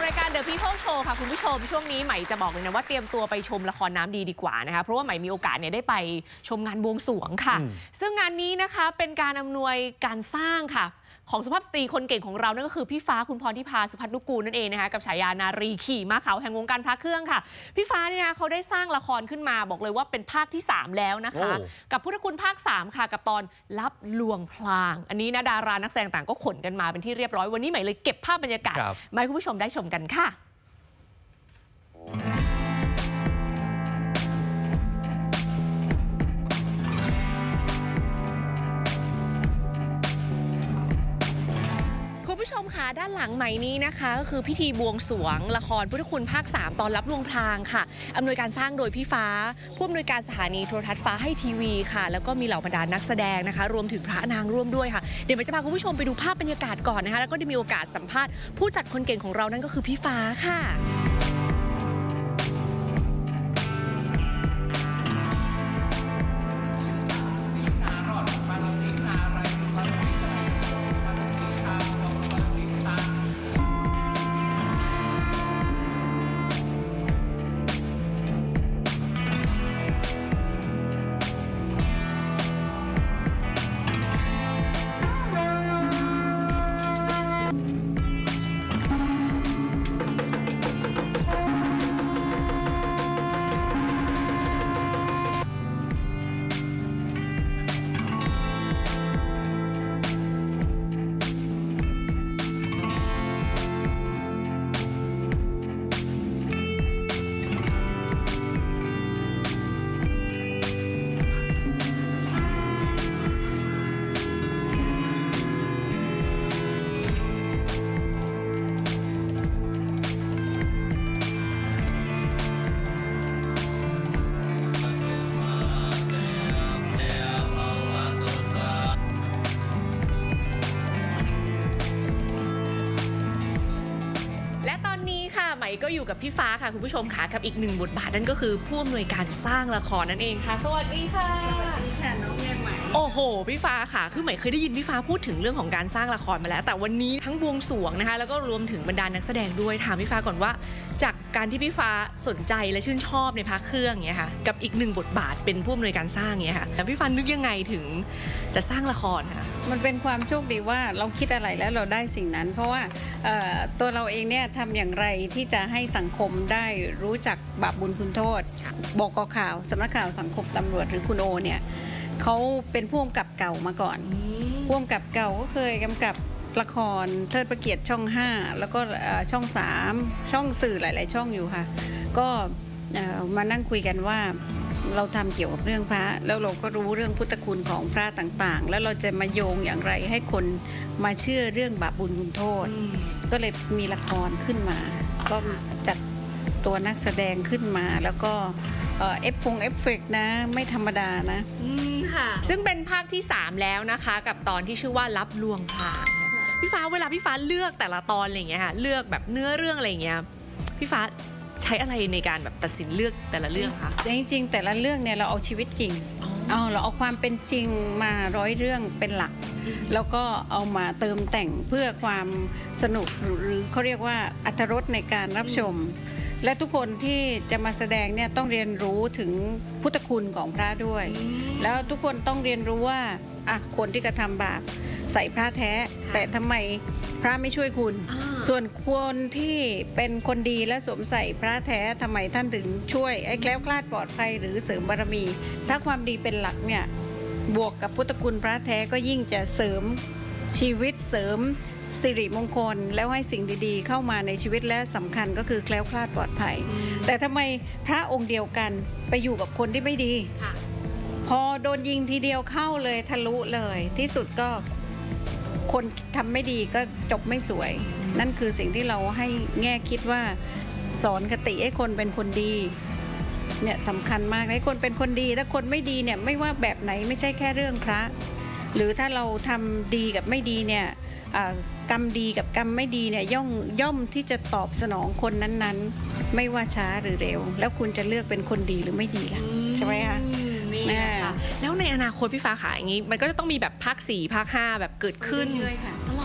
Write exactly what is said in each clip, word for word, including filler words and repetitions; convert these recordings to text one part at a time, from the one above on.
รายการ The People Show ค่ะคุณผู้ชมช่วงนี้ใหม่จะบอกเลยนะว่าเตรียมตัวไปชมละครน้ำดีดีกว่านะคะเพราะว่าใหม่มีโอกาสเนี่ยได้ไปชมงานบวงสรวงค่ะซึ่งงานนี้นะคะเป็นการอำนวยการสร้างค่ะของสุภาพสตรีคนเก่งของเรานั่นก็คือพี่ฟ้าคุณพรทิพาสุพัฒนุกูลนั่นเองนะคะกับฉายานารีขี่ม้าขาวแห่งวงการพระเครื่องค่ะพี่ฟ้าเนี่ยนะเขาได้สร้างละครขึ้นมาบอกเลยว่าเป็นภาคที่สามแล้วนะคะกับพุทธคุณภาคสามค่ะกับตอนลับลวงพลางอันนี้นะดารานักแสดงต่างก็ขนกันมาเป็นที่เรียบร้อยวันนี้ใหม่เลยเก็บภาพบรรยากาศมาให้คุณผู้ชมได้ชมกันค่ะคุณผู้ชมค่ะด้านหลังใหม่นี้นะคะก็คือพิธีบวงสรวงละครพุทธคุณภาคสามตอนลับลวงพลางค่ะอำนวยการสร้างโดยพี่ฟ้าผู้อำนวยการสถานีโทรทัศน์ฟ้าให้ทีวีค่ะแล้วก็มีเหล่าบรรดานักแสดงนะคะรวมถึงพระนางร่วมด้วยค่ะเดี๋ยวจะพาคุณผู้ชมไปดูภาพบรรยากาศก่อนนะคะแล้วก็ได้มีโอกาสสัมภาษณ์ผู้จัดคนเก่งของเรานั่นก็คือพี่ฟ้าค่ะใหม่ก็อยู่กับพี่ฟ้าค่ะคุณผู้ชมค่ะกับอีกหนึ่งบทบาทนั่นก็คือผู้อำนวยการสร้างละครนั่นเองค่ะสวัสดีค่ะสวัสดีค่ะน้องแม่ใหม่โอ้โหพี่ฟ้าค่ะคือใหม่เคยได้ยินพี่ฟ้าพูดถึงเรื่องของการสร้างละครมาแล้วแต่วันนี้ทั้งบวงสรวงนะคะแล้วก็รวมถึงบรรดานักแสดงด้วยถามพี่ฟ้าก่อนว่าจากการที่พี่ฟ้าสนใจและชื่นชอบในพระเครื่องเงี้ยค่ะกับอีกหนึ่งบทบาทเป็นผู้อำนวยการสร้างเงี้ยค่ะแต่พี่ฟ้านึกยังไงถึงจะสร้างละครค่ะมันเป็นความโชคดีว่าเราคิดอะไรแล้วเราได้สิ่งนั้นเพราะว่าตัวเราเองเนี่ยทำอย่างไรที่จะให้สังคมได้รู้จักบาปบุญคุณโทษบก.ข่าวสำนักข่าวสังคมตำรวจหรือคุณโอเนี่ยเขาเป็นผู้กำกับเก่ามาก่อนผู้กำกับเก่าก็เคยกำกับละครเทิดพระเกียรติช่องห้าแล้วก็ช่องสามช่องสื่อหลายๆช่องอยู่ค่ะก็มานั่งคุยกันว่าเราทำเกี่ยวกับเรื่องพระแล้วเราก็รู้เรื่องพุทธคุณของพระต่างๆแล้วเราจะมาโยงอย่างไรให้คนมาเชื่อเรื่องบาปบุญคุณโทษก็เลยมีละครขึ้นมาก็จัดตัวนักแสดงขึ้นมาแล้วก็เอฟฟงเอฟเฟกนะไม่ธรรมดานะค่ะซึ่งเป็นภาคที่สามแล้วนะคะกับตอนที่ชื่อว่าลับลวงพลางพี่ฟ้าเวลาพี่ฟ้าเลือกแต่ละตอนอะไรอย่างเงี้ยค่ะเลือกแบบเนื้อเรื่องอะไรอย่างเงี้ยพี่ฟ้าใช้อะไรในการแบบตัดสินเลือกแต่ละเรื่องคะจริงๆแต่ละเรื่องเนี่ยเราเอาชีวิตจริงเอาเราเอาความเป็นจริงมาร้อยเรื่องเป็นหลักแล้วก็เอามาเติมแต่งเพื่อความสนุกหรือเขาเรียกว่าอรรถรสในการรับชมและทุกคนที่จะมาแสดงเนี่ยต้องเรียนรู้ถึงพุทธคุณของพระด้วยแล้วทุกคนต้องเรียนรู้ว่าอ่ะคนที่กระทำบาปใส่พระแท้แต่ทำไมพระไม่ช่วยคุณส่วนคนที่เป็นคนดีและสวมใส่พระแท้ทำไมท่านถึงช่วยไอ้แคล้วคลาดปลอดภัยหรือเสริมบารมีถ้าความดีเป็นหลักเนี่ยบวกกับพุทธคุณพระแท้ก็ยิ่งจะเสริมชีวิตเสริมสิริมงคลแล้วให้สิ่งดีๆเข้ามาในชีวิตและสำคัญก็คือแคล้วคลาดปลอดภัยแต่ทำไมพระองค์เดียวกันไปอยู่กับคนที่ไม่ดีพอโดนยิงทีเดียวเข้าเลยทะลุเลยที่สุดก็คนทำไม่ดีก็จบไม่สวยนั่นคือสิ่งที่เราให้แง่คิดว่าสอนคติให้คนเป็นคนดีเนี่ยสำคัญมากให้คนเป็นคนดีและคนไม่ดีเนี่ยไม่ว่าแบบไหนไม่ใช่แค่เรื่องพระหรือถ้าเราทำดีกับไม่ดีเนี่ยกรรมดีกับกรรมไม่ดีเนี่ยย่อมย่อมที่จะตอบสนองคนนั้นๆไม่ว่าช้าหรือเร็วแล้วคุณจะเลือกเป็นคนดีหรือไม่ดีล่ะใช่ไหมคะนี่ค่ะแล้วในอนาคตพี่ฟ้าขายอย่างนี้มันก็จะต้องมีแบบภาคสี่ภาคห้าแบบเกิดขึ้นตลอด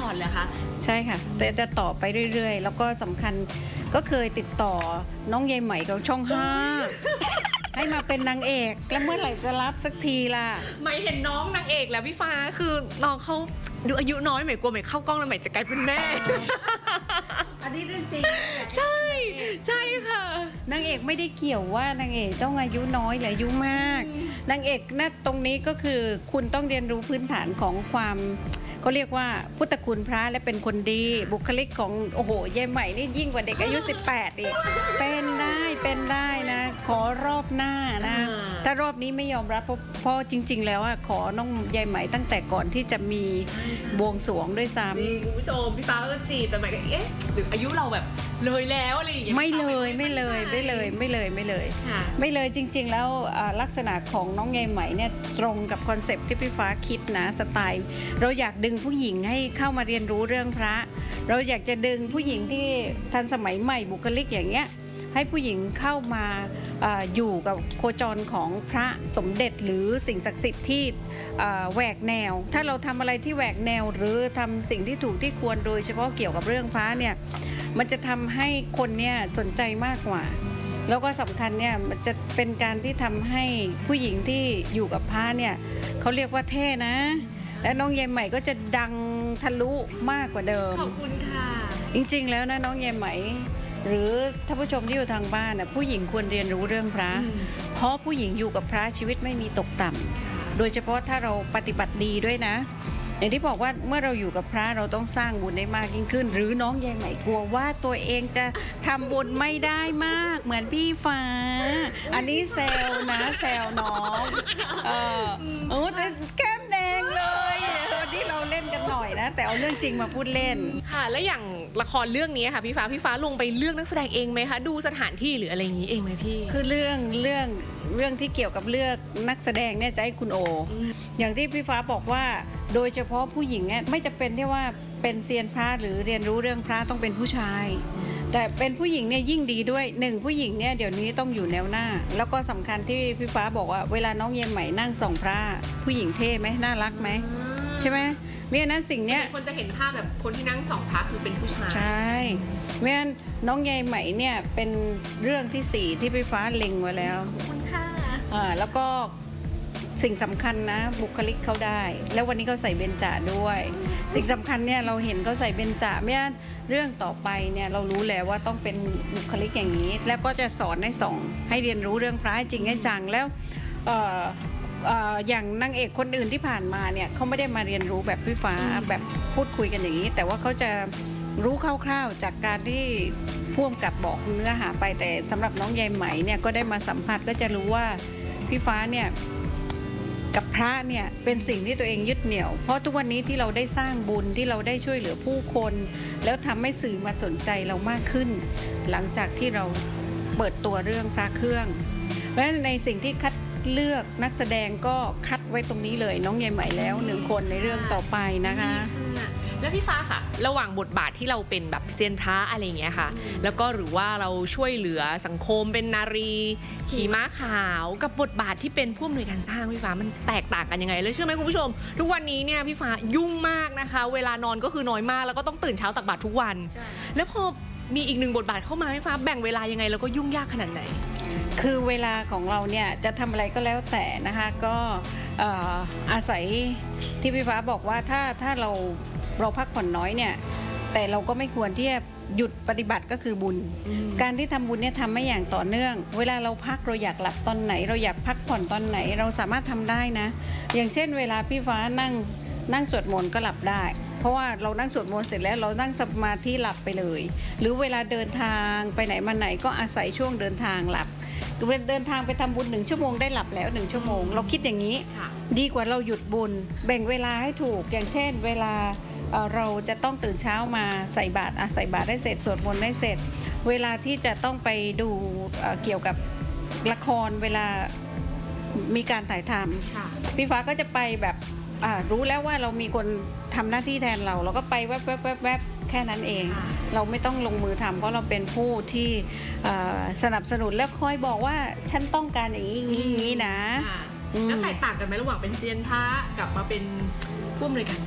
ก่อนเหรอคะใช่ค่ะแต่จะต่อไปเรื่อยๆแล้วก็สำคัญก็เคยติดต่อน้องยายใหม่ของช่องห้าให้มาเป็นนางเอกแล้วเมื่อไหร่จะรับสักทีล่ะไม่เห็นน้องนางเอกแล้วพี่ฟ้าคือน้องเขาดูอายุน้อยใหม่กลัวใหม่เข้ากล้องแล้วใหม่จะกลายเป็นแม่อันนี้เรื่องจริงใช่ใช่ค่ะนางเอกไม่ได้เกี่ยวว่านางเอกต้องอายุน้อยหรืออายุมากนางเอกนะตรงนี้ก็คือคุณต้องเรียนรู้พื้นฐานของความเขาเรียกว่าพุทธคุณพระและเป็นคนดีบุคลิกของโอ้โหยายใหม่นี่ยิ่งกว่าเด็กอายุสิบแปดอีกเป็นได้เป็นได้นะขอรอบหน้านะถ้ารอบนี้ไม่ยอมรับเพราะจริงๆแล้วอะขอน้องยายใหม่ตั้งแต่ก่อนที่จะมีบวงสรวงด้วยซ้ำจริงคุณผู้ชมพี่ฟ้าก็จีบแต่ใหม่ก็เอ๊ะหรืออายุเราแบบเลยแล้วอะไรอย่างเงี้ยไม่เลยไม่เลยไม่เลยไม่เลยไม่เลยไม่เลยจริงๆแล้วลักษณะของน้องยายใหม่เนี่ยตรงกับคอนเซปต์ที่พี่ฟ้าคิดนะสไตล์เราอยากดึงผู้หญิงให้เข้ามาเรียนรู้เรื่องพระเราอยากจะดึงผู้หญิงที่ทันสมัยใหม่บุคลิกอย่างเงี้ยให้ผู้หญิงเข้ามา อ, อยู่กับโคจรของพระสมเด็จหรือสิ่งศักดิ์สิทธิ์ที่แหวกแนวถ้าเราทำอะไรที่แหวกแนวหรือทำสิ่งที่ถูกที่ควรโดยเฉพาะเกี่ยวกับเรื่องพระเนี่ยมันจะทำให้คนเนี่ยสนใจมากกว่าแล้วก็สำคัญเนี่ยมันจะเป็นการที่ทำให้ผู้หญิงที่อยู่กับพระเนี่ยเขาเรียกว่าเท่นะและน้องยายใหม่ก็จะดังทะลุมากกว่าเดิมขอบคุณค่ะจริงๆแล้วนะน้องยายใหม่หรือท่านผู้ชมที่อยู่ทางบ้านนะผู้หญิงควรเรียนรู้เรื่องพระเพราะผู้หญิงอยู่กับพระชีวิตไม่มีตกต่ำโดยเฉพาะถ้าเราปฏิบัติดีด้วยนะอย่างที่บอกว่าเมื่อเราอยู่กับพระเราต้องสร้างบุญได้มากยิ่งขึ้นหรือน้องยายใหม่กลัวว่าตัวเองจะทำบุญไม่ได้มากเหมือนพี่ฟ้าอันนี้แซวนะแซวน้องเออโอ้แต่แก้มแดงเลยวันนี้เราเล่นกันหน่อยนะแต่เอาเรื่องจริงมาพูดเล่นค่ะแล้วอย่างละครเรื่องนี้ค่ะพี่ฟ้าพี่ฟ้าลงไปเลือกนักแสดงเองไหมคะดูสถานที่หรืออะไรอย่างนี้เองไหมพี่คือเรื่องเรื่องเรื่องที่เกี่ยวกับเลือกนักแสดงเนี่ยจะให้คุณโออย่างที่พี่ฟ้าบอกว่าโดยเฉพาะผู้หญิงเนี่ยไม่จะเป็นที่ว่าเป็นเซียนพระหรือเรียนรู้เรื่องพระต้องเป็นผู้ชายแต่เป็นผู้หญิงเนี่ยยิ่งดีด้วยหนึ่งผู้หญิงเนี่ยเดี๋ยวนี้ต้องอยู่แนวหน้าแล้วก็สำคัญที่พี่ฟ้าบอกว่าเวลาน้องเย็นใหม่นั่งส่องพระผู้หญิงเท่ไหมน่ารักไหมใช่ไหมเมื่อนั้นสิ่งเนี้ยคนจะเห็นภาพแบบคนที่นั่งส่องพระคือเป็นผู้ชายใช่เมื่อนั้นน้องเย็นใหม่เนี่ยเป็นเรื่องที่สี่ที่พี่ฟ้าเล็งไว้แล้วขอบคุณค่ะอ่าแล้วก็สิ่งสำคัญนะบุคลิกเขาได้แล้ววันนี้เขาใส่เบญจาด้วยสิ่งสำคัญเนี่ยเราเห็นเขาใส่เบญจาเมื่อเรื่องต่อไปเนี่ยเรารู้แล้วว่าต้องเป็นบุคลิกอย่างนี้แล้วก็จะสอนให้ส่องให้เรียนรู้เรื่องพระจริงให้จังแล้วเอ่อเอ่ออย่างนางเอกคนอื่นที่ผ่านมาเนี่ยเขาไม่ได้มาเรียนรู้แบบพี่ฟ้าแบบพูดคุยกันอย่างนี้แต่ว่าเขาจะรู้คร่าวๆจากการที่พ่วงกับบอกเนื้อหาไปแต่สำหรับน้องยายไหมเนี่ยก็ได้มาสัมผัสก็จะรู้ว่าพี่ฟ้าเนี่ยกับพระเนี่ยเป็นสิ่งที่ตัวเองยึดเหนี่ยวเพราะทุกวันนี้ที่เราได้สร้างบุญที่เราได้ช่วยเหลือผู้คนแล้วทำให้สื่อมาสนใจเรามากขึ้นหลังจากที่เราเปิดตัวเรื่องพระเครื่องและในสิ่งที่คัดเลือกนักแสดงก็คัดไว้ตรงนี้เลยน้องยายใหม่แล้วหนึ่งคนในเรื่องต่อไปนะคะแล้วพี่ฟ้าค่ะระหว่างบทบาทที่เราเป็นแบบเซียนพระอะไรอย่างเงี้ยค่ะแล้วก็หรือว่าเราช่วยเหลือสังคมเป็นนารีขี่ม้าขาวกับบทบาทที่เป็นผู้อำนวยการสร้างพี่ฟ้ามันแตกต่างกันยังไงเลยเชื่อไหมคุณผู้ชมทุกวันนี้เนี่ยพี่ฟ้ายุ่งมากนะคะเวลานอนก็คือน้อยมากแล้วก็ต้องตื่นเช้าตักบาตรทุกวันแล้วพอมีอีกหนึ่งบทบาทเข้ามาพี่ฟ้าแบ่งเวลายังไงแล้วก็ยุ่งยากขนาดไหนคือเวลาของเราเนี่ยจะทำอะไรก็แล้วแต่นะคะก็อาศัยที่พี่ฟ้าบอกว่าถ้าถ้าเราเราพักผ่อนน้อยเนี่ยแต่เราก็ไม่ควรที่จะหยุดปฏิบัติก็คือบุญการที่ทำบุญเนี่ยทำไม่อย่างต่อเนื่องเวลาเราพักเราอยากหลับตอนไหนเราอยากพักผ่อนตอนไหนเราสามารถทำได้นะอย่างเช่นเวลาพี่ฟ้านั่งนั่งสวดมนต์ก็หลับได้เพราะว่าเรานั่งสวดมนต์เสร็จแล้วเรานั่งสมาธิหลับไปเลยหรือเวลาเดินทางไปไหนมาไหนก็อาศัยช่วงเดินทางหลับเดินทางไปทำบุญหนึ่งชั่วโมงได้หลับแล้วหนึ่งชั่วโมงเราคิดอย่างนี้ดีกว่าเราหยุดบุญแบ่งเวลาให้ถูกอย่างเช่นเวลาเราจะต้องตื่นเช้ามาใส่บาตรใส่บาตรได้เสร็จสวดมนต์ได้เสร็จเวลาที่จะต้องไปดูเกี่ยวกับละครเวลามีการถ่ายทำพี่ฟ้าก็จะไปแบบรู้แล้วว่าเรามีคนทำหน้าที่แทนเราเราก็ไปแวบแวบแวบแวบแค่นั้นเองเราไม่ต้องลงมือทำเพราะเราเป็นผู้ที่สนับสนุนและคอยบอกว่าฉันต้องการอย่างนี้อย่างนี้นะแล้วแตกต่างกันไหมระหว่างเป็นเซียนพระกับมาเป็นผู้อำนวยการสร้าง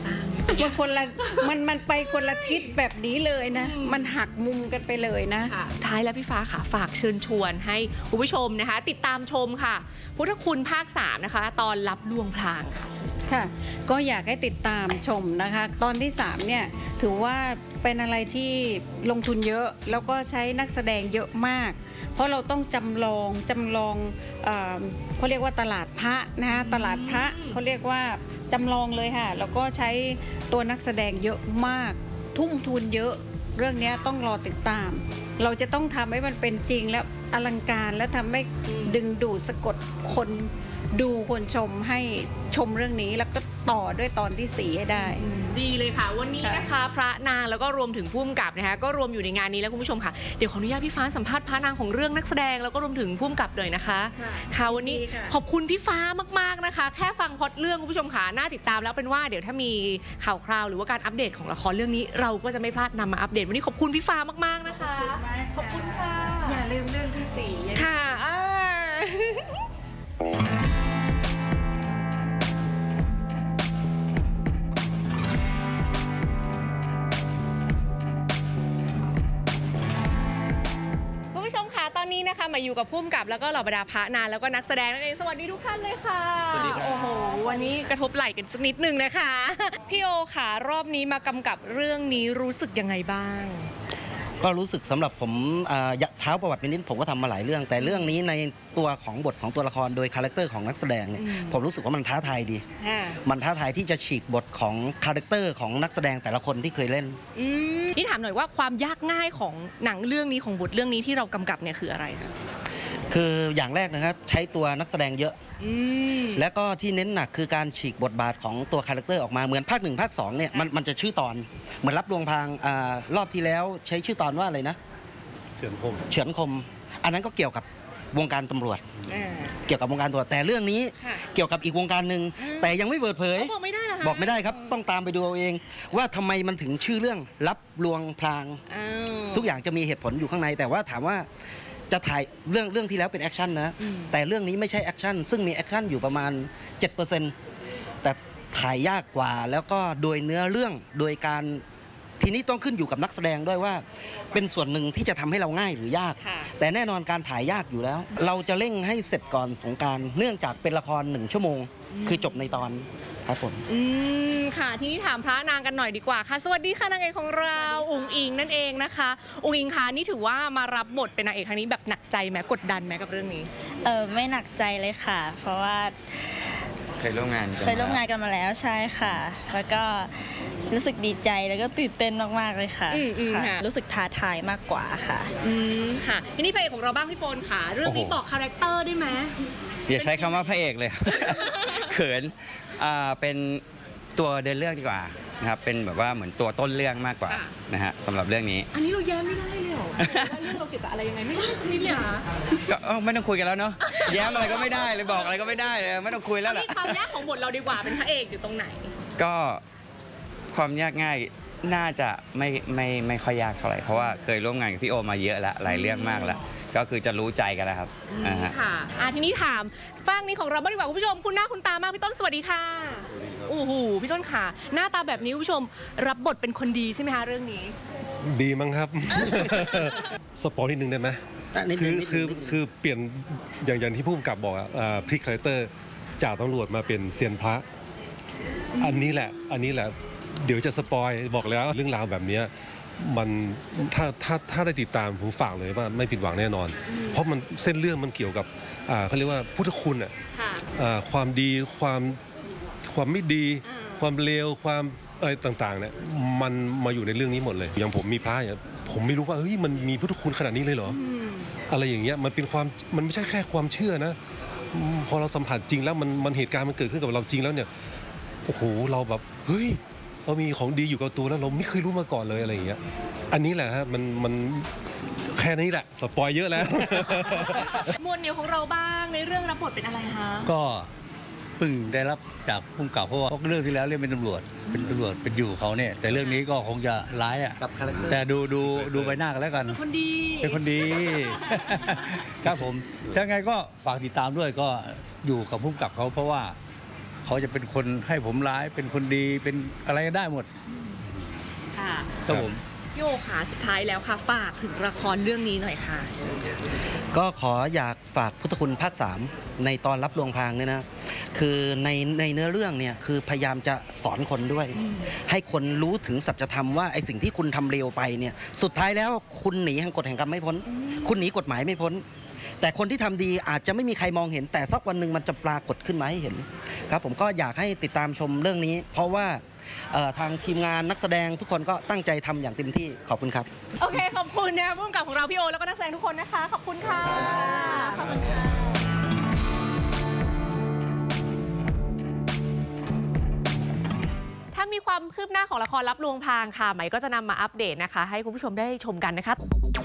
มันคนละมันมันไปคนละทิศแบบนี้เลยนะมันหักมุมกันไปเลยนะท้ายแล้วพี่ฟ้าค่ะฝากเชิญชวนให้คุณผู้ชมนะคะติดตามชมค่ะพุทธคุณภาคสามนะคะตอนรับลวงพลางค่ะค่ะก็อยากให้ติดตามชมนะคะตอนที่สามเนี่ยถือว่าเป็นอะไรที่ลงทุนเยอะแล้วก็ใช้นักแสดงเยอะมากเพราะเราต้องจำลองจำลองเอ่อเขาเรียกว่าตลาดพระนะคะตลาดพระเขาเรียกว่าจำลองเลยค่ะแล้วก็ใช้ตัวนักแสดงเยอะมากทุ่มทุนเยอะเรื่องนี้ต้องรอติดตามเราจะต้องทำให้มันเป็นจริงและอลังการและทำให้ดึงดูดสะกดคนดูคนชมให้ชมเรื่องนี้แล้วก็ต่อด้วยตอนที่สี่ให้ได้ดีเลยค่ะวันนี้นะคะพระนางแล้วก็รวมถึงผู้กำกับนะคะก็รวมอยู่ในงานนี้แล้วคุณผู้ชมค่ะเดี๋ยวขออนุญาตพี่ฟ้าสัมภาษณ์พระนางของเรื่องนักแสดงแล้วก็รวมถึงผู้กำกับหน่อยนะคะค่ะวันนี้ขอบคุณพี่ฟ้ามากๆนะคะแค่ฟังพล็อตเรื่องคุณผู้ชมค่ะน่าติดตามแล้วเป็นว่าเดี๋ยวถ้ามีข่าวคราวหรือว่าการอัปเดตของละครเรื่องนี้เราก็จะไม่พลาดนำมาอัปเดตวันนี้ขอบคุณพี่ฟ้ามากๆนะคะขอบคุณค่ะอย่าลืมเรื่องที่สี่ค่ะผู้ชมค่ะตอนนี้นะคะมาอยู่กับผู้กำกับแล้วก็เหล่าบรรดาพระนางแล้วก็นักแสดงนั่นเองสวัสดีทุกท่านเลยค่ะสวัสดีครับโอ้โหวันนี้กระทบไหล่กันสักนิดนึงนะคะพี่โอค่ะรอบนี้มากำกับเรื่องนี้รู้สึกยังไงบ้างก็รู้สึกสำหรับผมเท้าประวัตินิดผมก็ทำมาหลายเรื่องแต่เรื่องนี้ในตัวของบทของตัวละครโดยคาแรคเตอร์ของนักแสดงเนี่ยผมรู้สึกว่ามันท้าทายดีมันท้าทายที่จะฉีกบทของคาแรคเตอร์ของนักแสดงแต่ละคนที่เคยเล่นนี่ถามหน่อยว่าความยากง่ายของหนังเรื่องนี้ของบทเรื่องนี้ที่เรากำกับเนี่ยคืออะไรคะคืออย่างแรกนะครับใช้ตัวนักแสดงเยอะและก็ที่เน้นหนักคือการฉีกบทบาทของตัวคาแรคเตอร์ออกมาเหมือนภาคหนึ่งภาคสองเนี่ยมันมันจะชื่อตอนเหมือนรับลวงพรางรอบที่แล้วใช้ชื่อตอนว่าอะไรนะเฉือนคมเฉือนคมอันนั้นก็เกี่ยวกับวงการตำรวจเกี่ยวกับวงการตำรวจแต่เรื่องนี้เกี่ยวกับอีกวงการหนึ่งแต่ยังไม่เปิดเผยบอกไม่ได้หรอบอกไม่ได้ครับต้องตามไปดูเอาเองว่าทำไมมันถึงชื่อเรื่องรับลวงพรางทุกอย่างจะมีเหตุผลอยู่ข้างในแต่ว่าถามว่าจะถ่ายเรื่องเรื่องที่แล้วเป็นแอคชั่นนะแต่เรื่องนี้ไม่ใช่แอคชั่นซึ่งมีแอคชั่นอยู่ประมาณ เจ็ดเปอร์เซ็นต์ แต่ถ่ายยากกว่าแล้วก็โดยเนื้อเรื่องโดยการทีนี้ต้องขึ้นอยู่กับนักแสดงด้วยว่าเป็นส่วนหนึ่งที่จะทำให้เราง่ายหรือยากแต่แน่นอนการถ่ายยากอยู่แล้วเราจะเร่งให้เสร็จก่อนสงกรานต์เนื่องจากเป็นละครหนึ่งชั่วโมงคือจบในตอนครับผมอืมค่ะทีนี้ถามพระนางกันหน่อยดีกว่าค่ะสวัสดีค่ะนางเอกของเราอุ๋งอิงนั่นเองนะคะอุ๋งอิงค่ะนี่ถือว่ามารับบทเป็นนางเอกครั้งนี้แบบหนักใจไหมกดดันไหมกับเรื่องนี้เออไม่หนักใจเลยค่ะเพราะว่าเคยร่วมงานเคยร่วมงานกันมาแล้วใช่ค่ะแล้วก็รู้สึกดีใจแล้วก็ตื่นเต้นมากๆเลยค่ะรู้สึกท้าทายมากกว่าค่ะอืมค่ะทีนี้พระเอกของเราบ้างพี่โฟนค่ะเรื่องนี้บอกคาแรคเตอร์ได้ไหมอย่าใช้คำว่าพระเอกเลยเขินเป็นตัวเดินเรื่องดีกว่านะครับเป็นแบบว่าเหมือนตัวต้นเรื่องมากกว่านะฮะสำหรับเรื่องนี้อันนี้เราแย้มไม่ได้เลยเหรอเรื่องเราเกี่ยวกับอะไรยังไงไม่ได้สักนิดเลยเหรอก็ไม่ต้องคุยกันแล้วเนาะแย้มอะไรก็ไม่ได้เลยบอกอะไรก็ไม่ได้เลยไม่ต้องคุยแล้วแหละความยากของบทเราดีกว่าเป็นพระเอกอยู่ตรงไหนก็ความยากง่ายน่าจะไม่ไม่ไม่ค่อยยากเท่าไหร่เพราะว่าเคยร่วมงานกับพี่โอมาเยอะแล้วหลายเรื่องมากแล้วก็คือจะรู้ใจกันแล้วครับค่ะอ่าทีนี้ถามฝั่งนี้ของเราบ้างดีกว่าคุณผู้ชมคุณหน้าคุณตามากพี่ต้นสวัสดีค่ะโอ้โหพี่ต้นค่ะหน้าตาแบบนี้คุณผู้ชมรับบทเป็นคนดีใช่ไหมคะเรื่องนี้ดีมั้งครับสปอยนิดนึงได้ไหมคือคือคือเปลี่ยนอย่างอย่างที่ผู้กำกับบอกอ่ะพลิกคาแรคเตอร์จากตำรวจมาเป็นเซียนพระอันนี้แหละอันนี้แหละเดี๋ยวจะสปอยบอกแล้วเรื่องราวแบบนี้มันถ้าถ้าถ้าได้ติดตามผมฝากเลยว่าไม่ผิดหวังแน่นอนเพราะมันเส้นเรื่องมันเกี่ยวกับเขาเรียกว่าพุทธคุณอ่ะความดีความความไม่ดีความเลวความอะไรต่างๆเนี่ยมันมาอยู่ในเรื่องนี้หมดเลยอย่างผมมีพระเนี่ยผมไม่รู้ว่าเฮ้ยมันมีพุทธคุณขนาดนี้เลยเหรออะไรอย่างเงี้ยมันเป็นความมันไม่ใช่แค่ความเชื่อนะพอเราสัมผัสจริงแล้วมันมันเหตุการณ์มันเกิดขึ้นกับเราจริงแล้วเนี่ยโอ้โหเราแบบเฮ้ยเรามีของดีอยู่กับตัวแล้วเราไม่เคยรู้มาก่อนเลยอะไรอย่างเงี้ยอันนี้แหละฮะมันมันแค่นี้แหละสปอยเยอะแล้วหมวดเหนียวของเราบ้างในเรื่องรับบทเป็นอะไรคะก็เพิ่งได้รับจากผู้กำกับเพราะว่าเรื่องที่แล้วเล่นเป็นตำรวจเป็นตำรวจเป็นอยู่เขาเนี่ยแต่เรื่องนี้ก็คงจะร้ายอ่ะแต่ดูดูดูใบหน้ากันแล้วกันเป็นคนดีเป็นคนดีครับผมถ้าไงก็ฝากติดตามด้วยก็อยู่กับผู้กำกับเขาเพราะว่าเขาจะเป็นคนให้ผมร้ายเป็นคนดีเป็นอะไรก็ได้หมดค่ะครับผมโยขาสุดท้ายแล้วค่ะฝากถึงละครเรื่องนี้หน่อยค่ะก็ขออยากฝากพุทธคุณภาคสามในตอนรับลวงพรางเนี่ยนะคือในในเนื้อเรื่องเนี่ยคือพยายามจะสอนคนด้วย ให้คนรู้ถึงสัจธรรมว่าไอ้สิ่งที่คุณทำเลวไปเนี่ยสุดท้ายแล้วคุณหนีแห่งกฎแห่งกรรมไม่พ้น คุณหนีกฎหมายไม่พ้น แต่คนที่ทำดีอาจจะไม่มีใครมองเห็น แต่สักวันหนึ่งมันจะปรากฏขึ้นมาให้เห็นครับผมก็อยากให้ติดตามชมเรื่องนี้ เพราะว่าทางทีมงานนักแสดงทุกคนก็ตั้งใจทำอย่างเต็มที่ขอบคุณครับโอเคขอบคุณนะผู้กำกับของเราพี่โอแล้วก็นักแสดงทุกคนนะคะขอบคุณค่ะขอบคุณค่ะถ้ามีความคืบหน้าของละครรับลวงพรางค่ะใหม่ก็จะนำมาอัปเดตนะคะให้คุณผู้ชมได้ชมกันนะคะ